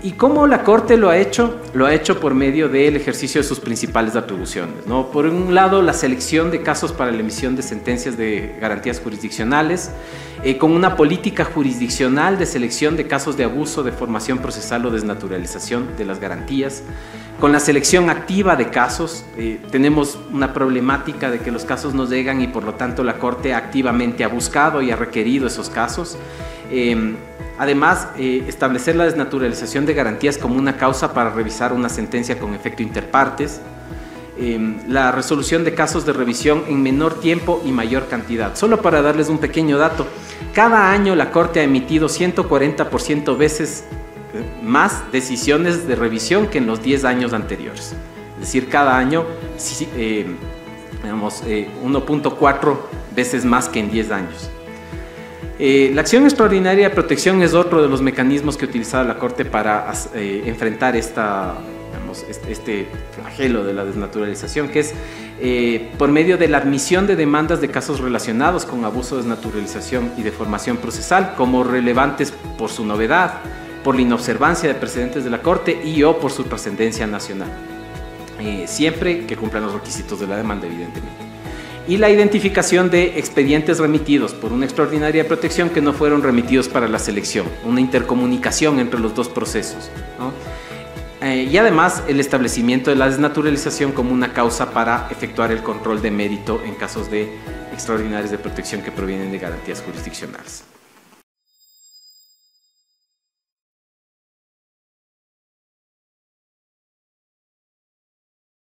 ¿Y cómo la Corte lo ha hecho? Lo ha hecho por medio del ejercicio de sus principales atribuciones, ¿no? Por un lado, la selección de casos para la emisión de sentencias de garantías jurisdiccionales, con una política jurisdiccional de selección de casos de abuso, deformación procesal o desnaturalización de las garantías, con la selección activa de casos. Tenemos una problemática de que los casos no llegan y por lo tanto la Corte activamente ha buscado y ha requerido esos casos. Además, establecer la desnaturalización de garantías como una causa para revisar una sentencia con efecto interpartes, la resolución de casos de revisión en menor tiempo y mayor cantidad. Solo para darles un pequeño dato, cada año la Corte ha emitido 140% veces más decisiones de revisión que en los 10 años anteriores. Es decir, cada año 1.4 veces más que en 10 años. La acción extraordinaria de protección es otro de los mecanismos que ha utilizado la Corte para enfrentar este flagelo de la desnaturalización, que es por medio de la admisión de demandas de casos relacionados con abuso, desnaturalización y deformación procesal como relevantes por su novedad, por la inobservancia de precedentes de la Corte y o por su trascendencia nacional, siempre que cumplan los requisitos de la demanda, evidentemente. Y la identificación de expedientes remitidos por una extraordinaria protección que no fueron remitidos para la selección, una intercomunicación entre los dos procesos, ¿no? Y además el establecimiento de la desnaturalización como una causa para efectuar el control de mérito en casos de extraordinarios de protección que provienen de garantías jurisdiccionales.